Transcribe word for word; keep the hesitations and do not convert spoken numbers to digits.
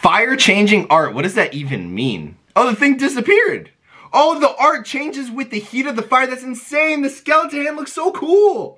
Fire changing art, what does that even mean? Oh, the thing disappeared. Oh, the art changes with the heat of the fire. That's insane. The skeleton hand looks so cool.